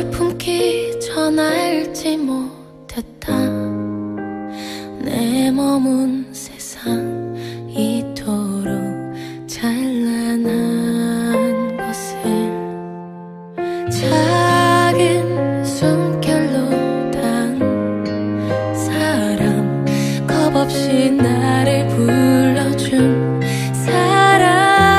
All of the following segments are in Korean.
널 품기 전 알지 못했다. 내 머문 세상 이토록 찬란한 것을 작은 숨결로 단 사람, 겁없이 나를 불러준 사람,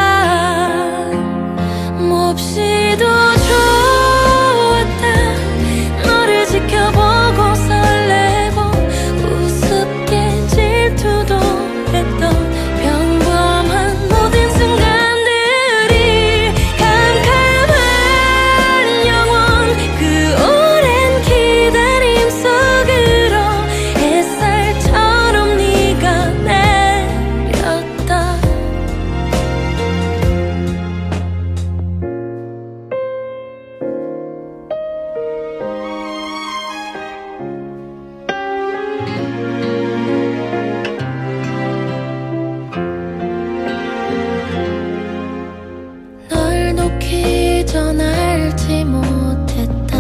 몹시도 좋았다. 너를 지켜보고 설레고 우습게 질투도 했던 평범한 모든 순간들이 캄캄한 영원 그 오랜 기다림 속으로 햇살처럼 네가 내렸다. 널 놓기 전 알지 못했다.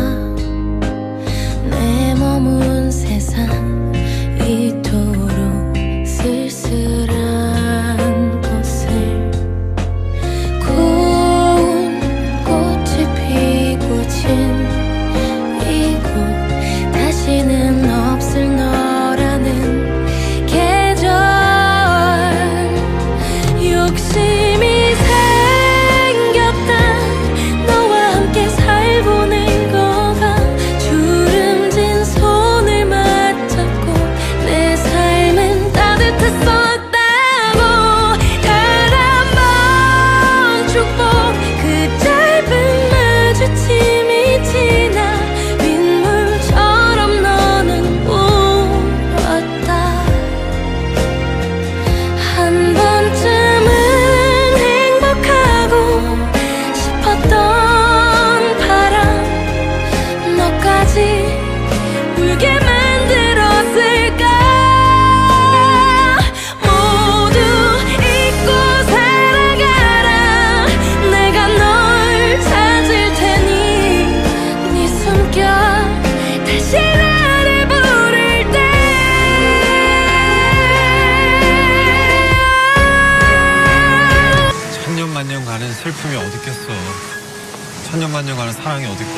내 머문 세상 이토록 쓸쓸한 곳을 고운 꽃이 피고 진 이곳, 다시는 없을 너라는 계절. 욕심이 생겼다. 너와 함께 살보낸 거가 주름진 손을 맞잡고 내 삶은 따뜻했었다고. 단 한 번 축복, 그 짧은 마주침이 지나 빗물처럼 너는 울었다. 한 번쯤은 행복하고 싶었던 바람, 너까지 울게 만들었을까. 모두 잊고 살아가라. 내가 널 찾을 테니 네 숨결 다시 나를 부를 때. 천년만년 가는 슬픔이 어딨겠어. 천년만년 가는 사랑이 어딨고.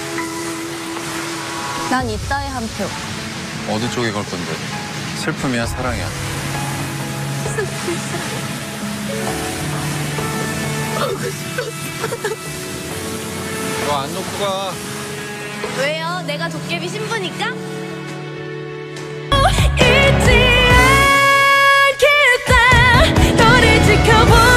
난 이따에 한 표. 어느 쪽에 걸 건데? 슬픔이야, 사랑이야? 너 안 놓고 가. 왜요? 내가 도깨비 신부니까? 잊지 않겠다. 너를 지켜보